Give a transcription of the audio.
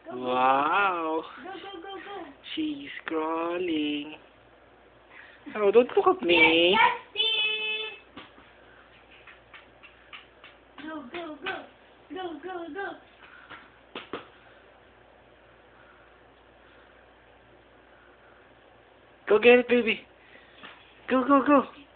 Wow. Go, go, go, go. She's crawling. Oh, don't look at me. Go, go, go. Go, go, go. Go get it, baby. Go, go, go.